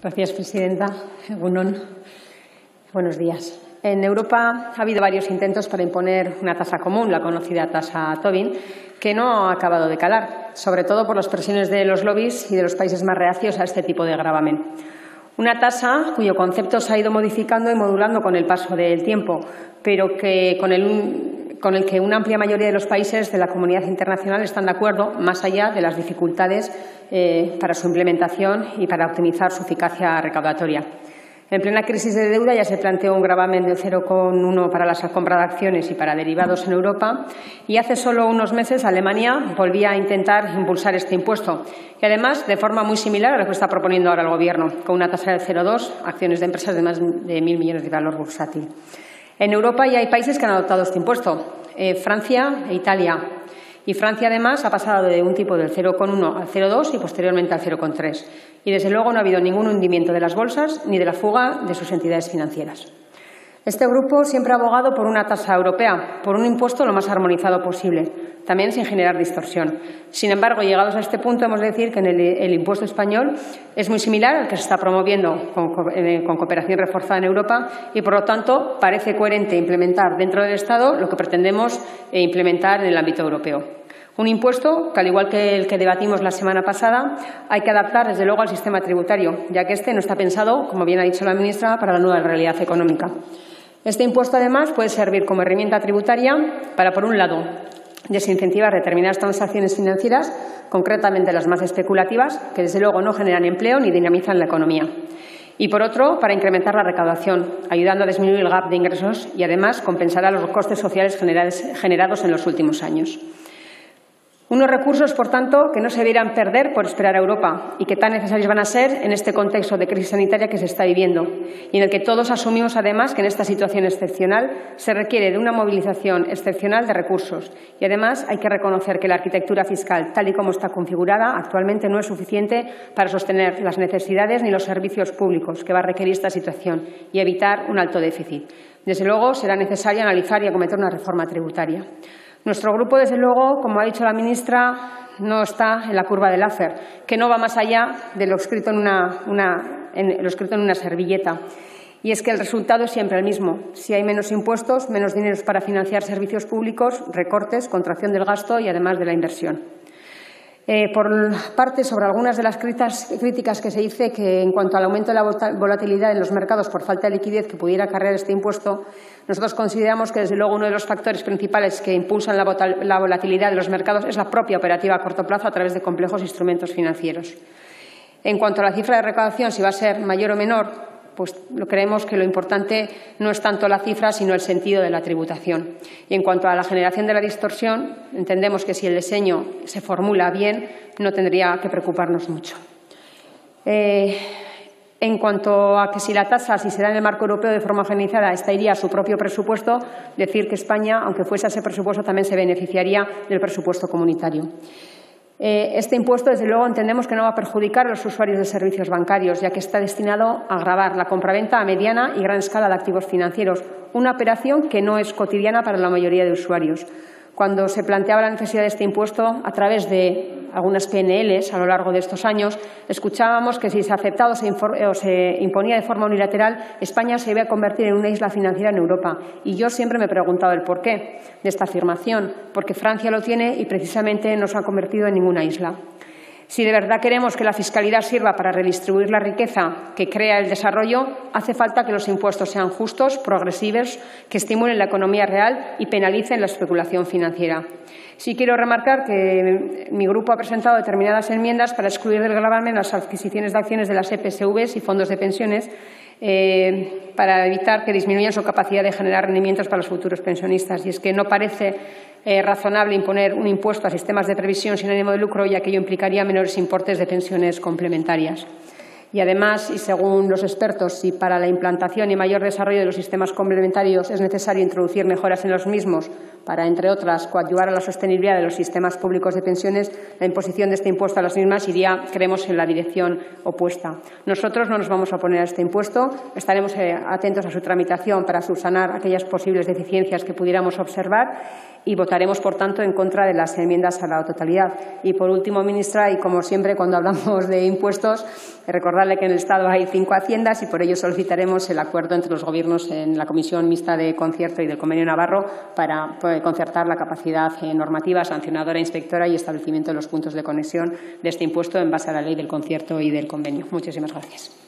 Gracias, presidenta. Egunon. Buenos días. En Europa ha habido varios intentos para imponer una tasa común, la conocida tasa Tobin, que no ha acabado de calar, sobre todo por las presiones de los lobbies y de los países más reacios a este tipo de gravamen. Una tasa cuyo concepto se ha ido modificando y modulando con el paso del tiempo, pero que con el que una amplia mayoría de los países de la comunidad internacional están de acuerdo, más allá de las dificultades para su implementación y para optimizar su eficacia recaudatoria. En plena crisis de deuda ya se planteó un gravamen del 0,1 para la compra de acciones y para derivados en Europa, y hace solo unos meses Alemania volvía a intentar impulsar este impuesto, y además de forma muy similar a lo que está proponiendo ahora el Gobierno, con una tasa del 0,2, acciones de empresas de más de 1.000 millones de valor bursátil. En Europa ya hay países que han adoptado este impuesto, Francia e Italia. Y Francia, además, ha pasado de un tipo del 0,1 al 0,2 y posteriormente al 0,3. Y, desde luego, no ha habido ningún hundimiento de las bolsas ni de la fuga de sus entidades financieras. Este grupo siempre ha abogado por una tasa europea, por un impuesto lo más armonizado posible, también sin generar distorsión. Sin embargo, llegados a este punto, hemos de decir que el impuesto español es muy similar al que se está promoviendo con cooperación reforzada en Europa y, por lo tanto, parece coherente implementar dentro del Estado lo que pretendemos implementar en el ámbito europeo. Un impuesto que, al igual que el que debatimos la semana pasada, hay que adaptar, desde luego, al sistema tributario, ya que este no está pensado, como bien ha dicho la ministra, para la nueva realidad económica. Este impuesto, además, puede servir como herramienta tributaria para, por un lado, desincentivar determinadas transacciones financieras, concretamente las más especulativas, que desde luego no generan empleo ni dinamizan la economía. Y, por otro, para incrementar la recaudación, ayudando a disminuir el gap de ingresos y, además, compensará los costes sociales generados en los últimos años. Unos recursos, por tanto, que no se debieran perder por esperar a Europa y que tan necesarios van a ser en este contexto de crisis sanitaria que se está viviendo y en el que todos asumimos, además, que en esta situación excepcional se requiere de una movilización excepcional de recursos. Y, además, hay que reconocer que la arquitectura fiscal, tal y como está configurada, actualmente no es suficiente para sostener las necesidades ni los servicios públicos que va a requerir esta situación y evitar un alto déficit. Desde luego, será necesario analizar y acometer una reforma tributaria. Nuestro grupo, desde luego, como ha dicho la ministra, no está en la curva de Laffer, que no va más allá de lo escrito en una servilleta. Y es que el resultado es siempre el mismo. Si hay menos impuestos, menos dinero para financiar servicios públicos, recortes, contracción del gasto y, además, de la inversión. Por parte, sobre algunas de las críticas que se dice que en cuanto al aumento de la volatilidad en los mercados por falta de liquidez que pudiera acarrear este impuesto, nosotros consideramos que, desde luego, uno de los factores principales que impulsan la volatilidad de los mercados es la propia operativa a corto plazo a través de complejos instrumentos financieros. En cuanto a la cifra de recaudación, si va a ser mayor o menor, pues creemos que lo importante no es tanto la cifra, sino el sentido de la tributación. Y en cuanto a la generación de la distorsión, entendemos que si el diseño se formula bien, no tendría que preocuparnos mucho. En cuanto a que si la tasa, si se da en el marco europeo de forma homogeneizada, esta iría a su propio presupuesto, decir que España, aunque fuese a ese presupuesto, también se beneficiaría del presupuesto comunitario. Este impuesto, desde luego, entendemos que no va a perjudicar a los usuarios de servicios bancarios, ya que está destinado a gravar la compraventa a mediana y gran escala de activos financieros, una operación que no es cotidiana para la mayoría de usuarios. Cuando se planteaba la necesidad de este impuesto, a través de algunas PNLs a lo largo de estos años, escuchábamos que si se aceptaba o se imponía de forma unilateral, España se iba a convertir en una isla financiera en Europa. Y yo siempre me he preguntado el porqué de esta afirmación, porque Francia lo tiene y precisamente no se ha convertido en ninguna isla. Si de verdad queremos que la fiscalidad sirva para redistribuir la riqueza que crea el desarrollo, hace falta que los impuestos sean justos, progresivos, que estimulen la economía real y penalicen la especulación financiera. Sí quiero remarcar que mi grupo ha presentado determinadas enmiendas para excluir del gravamen las adquisiciones de acciones de las EPSV y fondos de pensiones para evitar que disminuyan su capacidad de generar rendimientos para los futuros pensionistas. Y es que no parece razonable imponer un impuesto a sistemas de previsión sin ánimo de lucro, ya que ello implicaría menores importes de pensiones complementarias. Y, además, y según los expertos, si para la implantación y mayor desarrollo de los sistemas complementarios es necesario introducir mejoras en los mismos para, entre otras, coadyuvar a la sostenibilidad de los sistemas públicos de pensiones, la imposición de este impuesto a las mismas iría, creemos, en la dirección opuesta. Nosotros no nos vamos a oponer a este impuesto, estaremos atentos a su tramitación para subsanar aquellas posibles deficiencias que pudiéramos observar y votaremos, por tanto, en contra de las enmiendas a la totalidad. Y, por último, ministra, y como siempre cuando hablamos de impuestos, recordar recordarle que en el Estado hay 5 haciendas y por ello solicitaremos el acuerdo entre los Gobiernos en la Comisión Mixta de Concierto y del Convenio Navarro para concertar la capacidad normativa, sancionadora, inspectora y establecimiento de los puntos de conexión de este impuesto en base a la Ley del Concierto y del Convenio. Muchísimas gracias.